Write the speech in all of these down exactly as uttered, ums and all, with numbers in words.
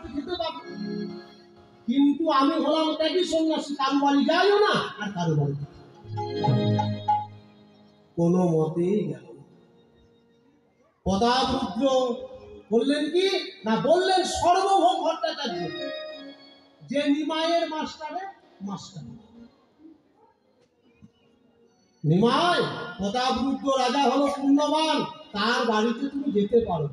থাকতে খেতে পাবো, কিন্তু আমি হলাম ত্যাগী সন্ন্যাসী, কারো বাড়ি যাইও না আর কারো বাড়ি কোনো মতেই গেল। প্রতাপরুদ্র বললেন কি না, বললেন সর্বভৌম ভট্টাচার্য, যে নিমাইয়ের মাস্টারে মাস্টার নিমাই, প্রতাপরুদ্র রাজা হলো পুণ্যবান, তার বাড়িতে তুমি যেতে পারো।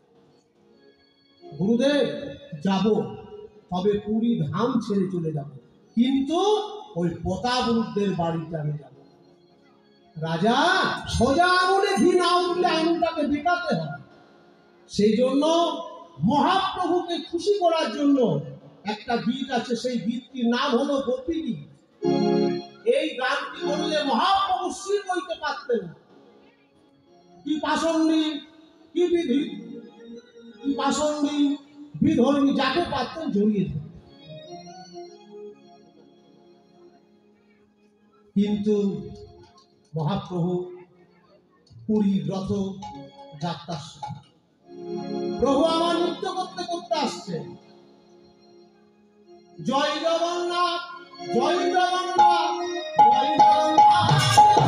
গুরুদেব যাব, তবে পুরী ধাম ছেড়ে চলে যাব, কিন্তু ওই প্রতাপরুদ্রের বাড়িতে আমি যাব। রাজা সোজা আঙুলে ঘি না উঠলে আঙুলটাকে বেঁকাতে হয়, সেই জন্য মহাপ্রভুকে খুশি করার জন্য একটা গীত আছে, সেই গীতটির নাম হলো গোপী গীত। এই গানটি বললে মহাপ্রভু শ্রী কইতে পারতেন না, কি পাষণ্ডী, কি বিধি, কি পাষণ্ডী বিধর্মী, যাকে পারতেন জড়িয়ে ধরতেন। কিন্তু মহাপ্রভু পুরী রথ যাত্রার সময় প্রভু আমার নৃত্য করতে করতে আসছে, জয় জগন্নাথ, জয় জগন্নাথ, জয় জগন্নাথ,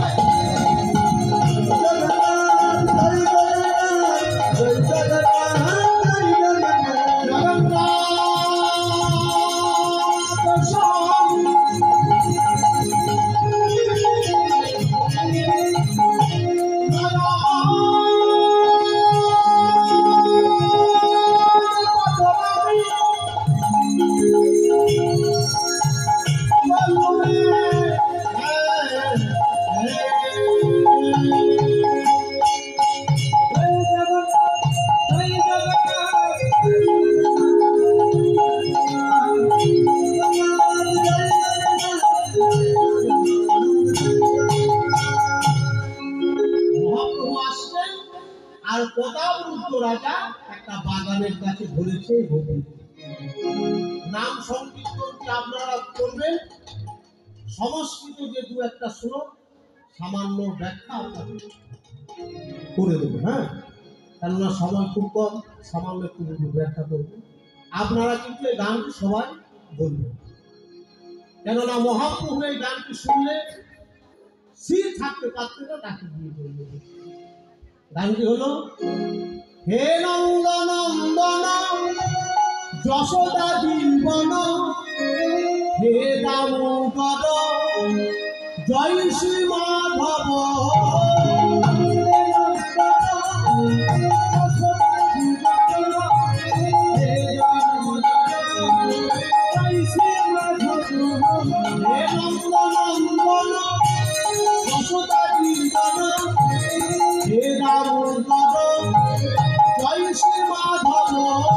রাজা একটা বাগানের কাছে ধরেছে। নাম সংকীর্তনটি আপনারা করবেন, সংস্কৃত যে দু একটা শ্লোক সামান্য ব্যাখ্যা করে দেবো, হ্যাঁ, কেননা সময় খুব কম, সামান্য একটু ব্যাখ্যা করবেন। আপনারা কিন্তু এই গানটি সবাই বলবেন, কেননা মহাপ্রভু এই গানটি শুনলে স্থির থাকতে পারতেন না, তাকে দিয়ে বলবেন। গানটি হলো, হে নন্দনন্দন যশোদা জীবন, হে দামোদর জয় শ্রী মাধব, হে নন্দনন্দন যশোদা জীবন, হে দামোদর জয় শ্রী মাধব,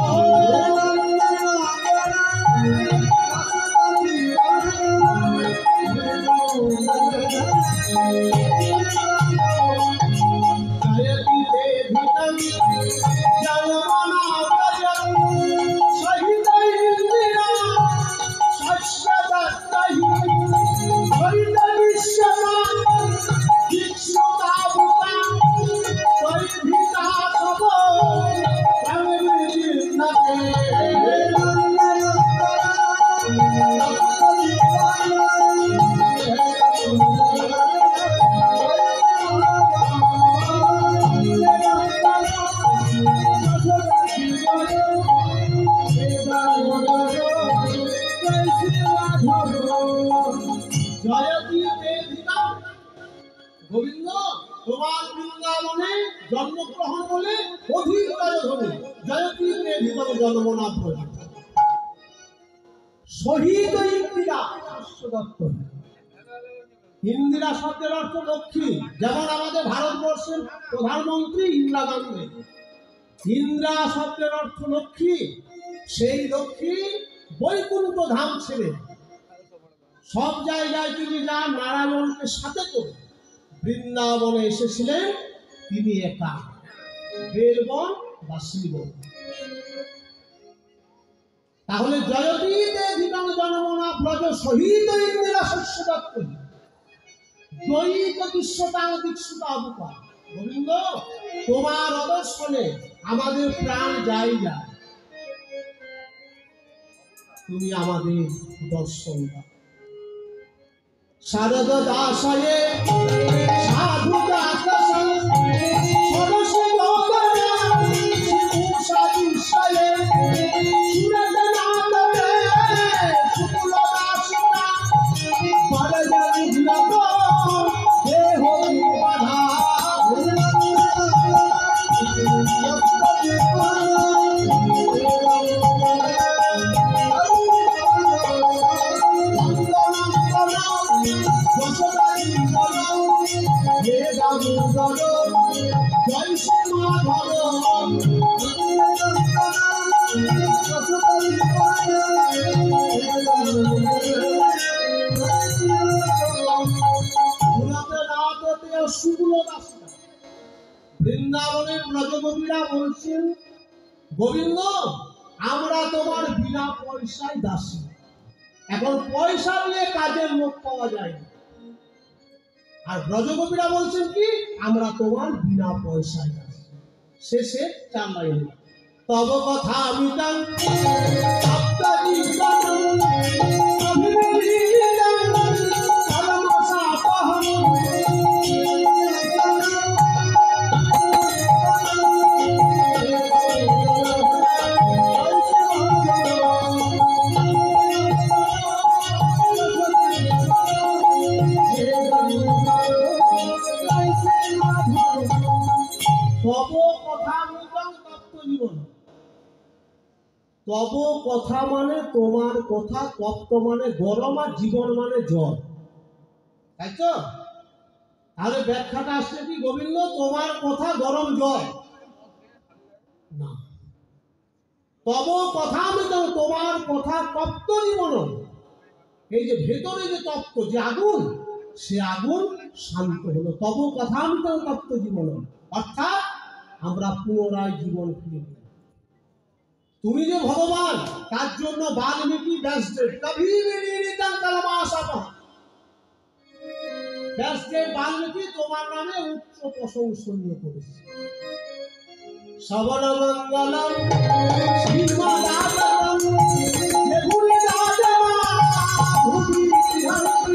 গোবিন্দ তোমার বৃন্দাবনে জন্মগ্রহণ বলে অধিক ধরে জয়তীতে ভিতর জন্মনা প্রজা শহীদ ইন্দিরা দত্ত। ইন্দিরা শব্দের অর্থ লক্ষ্মী, যেমন আমাদের ভারতবর্ষের প্রধানমন্ত্রী ইন্দিরা গান্ধী। ইন্দিরা শব্দের অর্থ লক্ষ্মী, সেই লক্ষ্মী বৈকুণ্ঠ ধাম ছেড়ে সব জায়গায় তিনি যা নারায়ণকে সাথে করে বৃন্দাবনে এসেছিলেন। তিনি একা বেলবন বা শ্রীবন। তাহলে জয়তীতে ভিতং জনমনা ব্রজ শহীদ ইন্দিরা শস্য দত্ত দ্বৈত বিশ্বতাং দীক্ষিতা অবুকা। গোবিন্দ তোমার অদর্শনে আমাদের প্রাণ যায় যায়। তুমি আমাদের দর্শন দাও। শারদ দাসায়ে সাধু দাসা সরসী গৌরা শিবুষা বিশ্বয়ে সুরত নাটে শুক্ল দাসনা পরজানি জগত দেহ বাধা জয় শ্রী মাধব বৃন্দাবনের ব্রজগোপীরা বলছেন, গোবিন্দ আমরা তোমার বিনা পয়সায় দাসী। এখন পয়সা নিয়ে কাজের লোক পাওয়া যায় না। আর ব্রজগোপীরা বলছেন কি, আমরা তোমার বিনা পয়সায় দাসী। শেষে চার লাইন, তব কথা আমি জানি তব কথা মানে তোমার কথা, তপ্ত মানে গরম, আর জীবন মানে জল, তাই তো? তাহলে ব্যাখ্যাটা আসছে কি, গোবিন্দ তোমার কথা গরম জল না, তব কথা আমি তো তোমার কথা তপ্ত জীবন। এই যে ভেতরে যে তপ্ত যে আগুন, সে আগুন শান্ত হলো। তব কথা আমি তো তপ্ত জীবন, অর্থাৎ আমরা পুনরায় জীবন ফিরে পেলাম। তুমি যে ভগবান, তার জন্য বাল্মীকি ব্যাসদেব কবি বিনীড়িতাং কালমাশাপঃ, ব্যাসদেব বাল্মীকি তোমার নামে উচ্চ প্রশংসনীয় করেছে। সবল মঙ্গলম শ্রীমদাততম দেবুনি রাজমা ভূমি বিহারী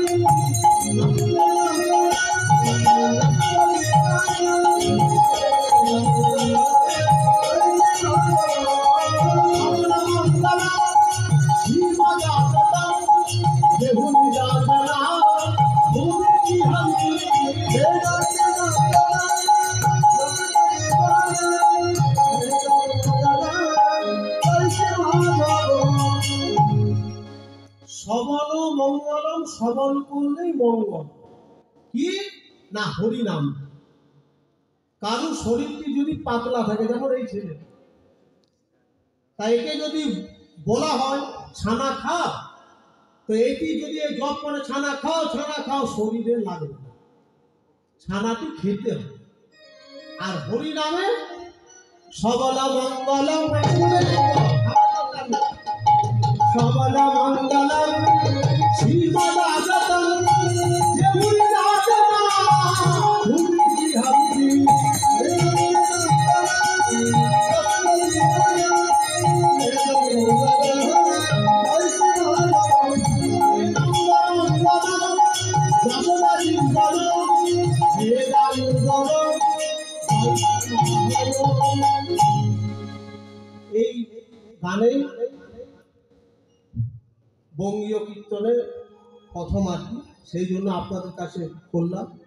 সবল মঙ্গলম, সবল করলেই মঙ্গল কি না হরি নাম। কারো শরীরটি যদি পাতলা থাকে, যেমন এই ছেলে, তাই একে যদি বলা হয় ছানা খা, তো এটি যদি জপ করে ছানা খাও ছানা খাও, শরীরে লাগবে না, ছানাটি খেতে হবে। আর হরি নামে সবল মঙ্গলম, সবল মঙ্গলম শ্রীমদাততম দেবুনি রাজমা ভূমি বিহারী এই গানে বঙ্গীয় কীর্তনের প্রথম আর কি, সেই জন্য আপনাদের কাছে করলাম।